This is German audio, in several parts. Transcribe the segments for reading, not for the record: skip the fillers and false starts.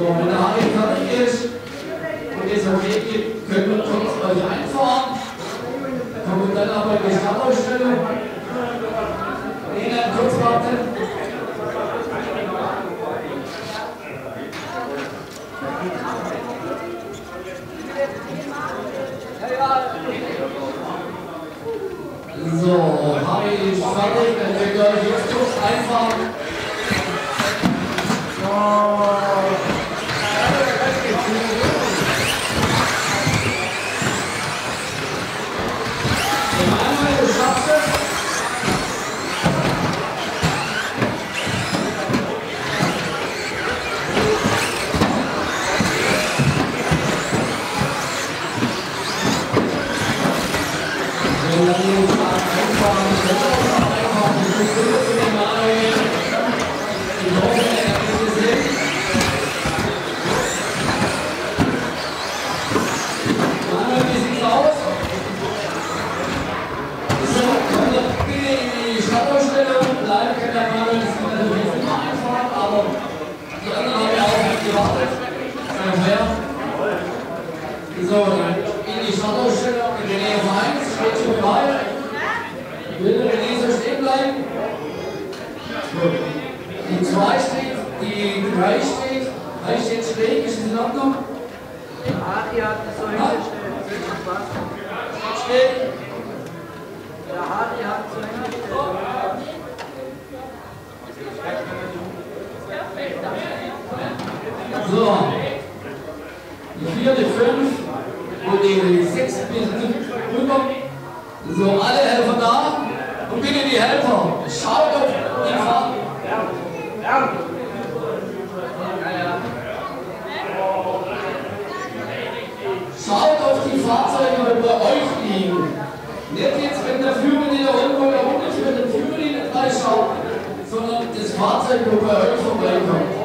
wenn der Harry fertig ist und es okay gibt, können wir kurz euch einfahren. Kommen dann aber in die Startausstellung. Ihnen kurz warten. So, Harry ist fertig, dann könnt ihr euch jetzt kurz einfahren. So, in die Startausstellung in der Nähe von 1 steht schon bereit. Will der René so stehen bleiben? Gut. Die 2 steht, die 3 steht. 3 steht schräg, ist das in Ordnung? Harry hat das so hingestellt. Steht. Der Harry hat so hingestellt. So. Die 4, die 5 und die 6 rüber. So, alle Helfer da. Und bitte die Helfer, schaut auf die Fahrt. Schaut auf die Fahrzeuge, die bei euch liegen. Nicht jetzt, wenn der Führerlinie irgendwo da unten ist, wenn der Führerlinie gleich schaut, sondern das Fahrzeug, wo bei euch vorbeikommt.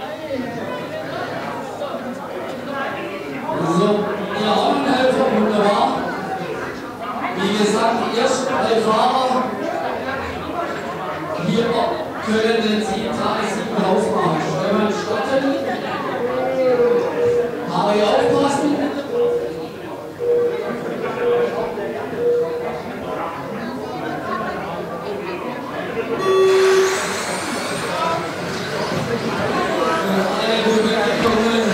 So, ihr Augenhelfer, wunderbar. Wie gesagt, die ersten 3 Fahrer hier können den 7 aufmachen. Stefan starten. Harry aufpassen. Alle gute Erfahrungen.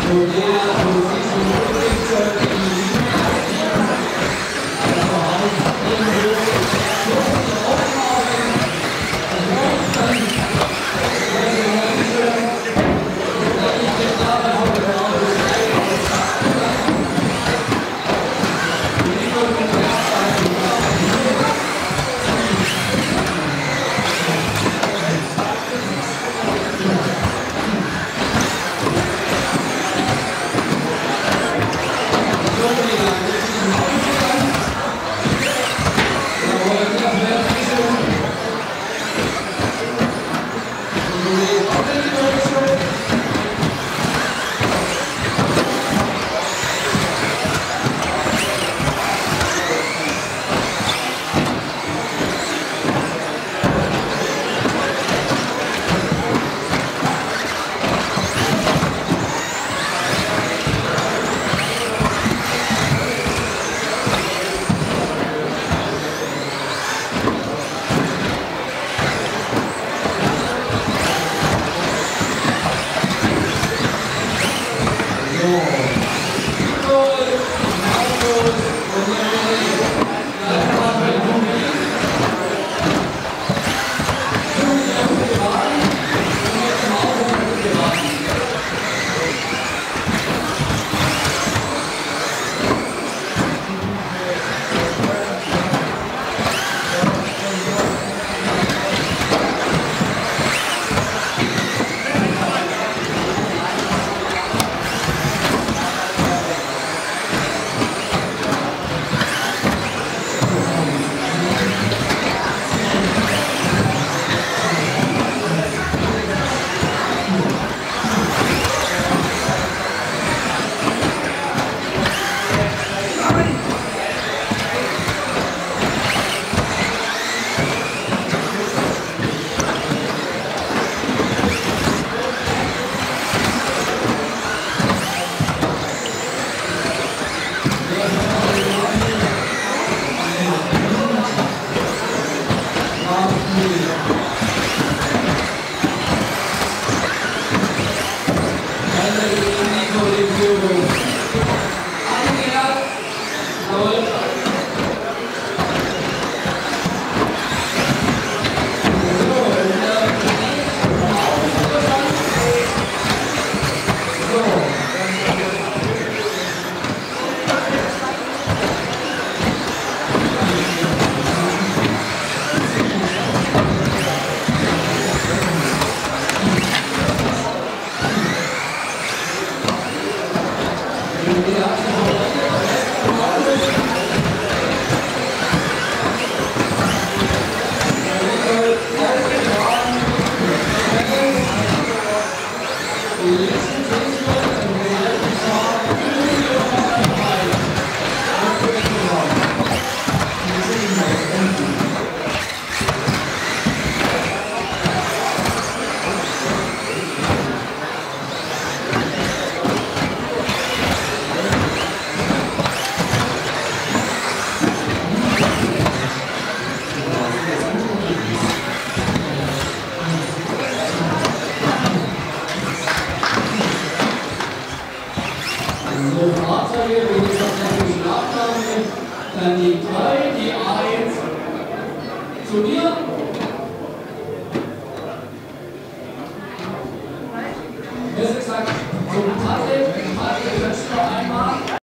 Dann die 3, die 1 zu mir. Besser gesagt, zum Paddel